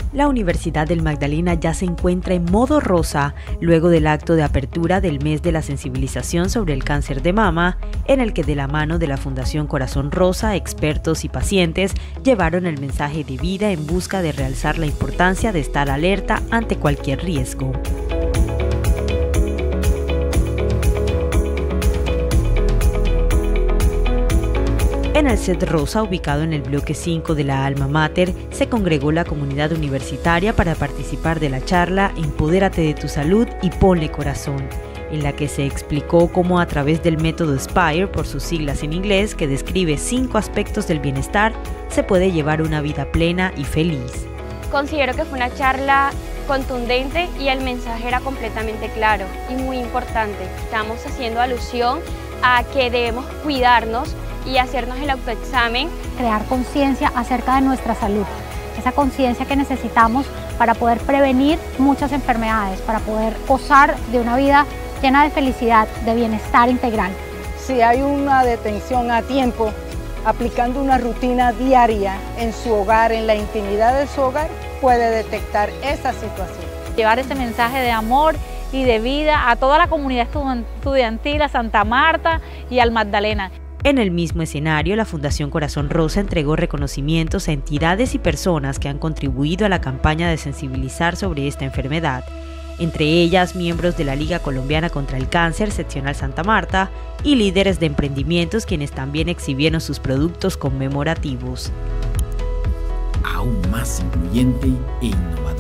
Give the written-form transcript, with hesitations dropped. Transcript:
La Universidad del Magdalena ya se encuentra en modo rosa luego del acto de apertura del mes de la sensibilización sobre el cáncer de mama, en el que de la mano de la Fundación Corazón Rosa, expertos y pacientes llevaron el mensaje de vida en busca de realzar la importancia de estar alerta ante cualquier riesgo. En el set rosa, ubicado en el bloque 5 de la Alma Mater, se congregó la comunidad universitaria para participar de la charla Empodérate de tu salud y ponle corazón, en la que se explicó cómo a través del método SPIRE, por sus siglas en inglés, que describe 5 aspectos del bienestar, se puede llevar una vida plena y feliz. Considero que fue una charla contundente y el mensaje era completamente claro y muy importante. Estamos haciendo alusión a que debemos cuidarnos y hacernos el autoexamen. Crear conciencia acerca de nuestra salud, esa conciencia que necesitamos para poder prevenir muchas enfermedades, para poder gozar de una vida llena de felicidad, de bienestar integral. Si hay una detención a tiempo, aplicando una rutina diaria en su hogar, en la intimidad de su hogar, puede detectar esa situación. Llevar ese mensaje de amor y de vida a toda la comunidad estudiantil, a Santa Marta y al Magdalena. En el mismo escenario, la Fundación Corazón Rosa entregó reconocimientos a entidades y personas que han contribuido a la campaña de sensibilizar sobre esta enfermedad, entre ellas miembros de la Liga Colombiana contra el Cáncer, seccional Santa Marta, y líderes de emprendimientos quienes también exhibieron sus productos conmemorativos. Aún más incluyente e innovador.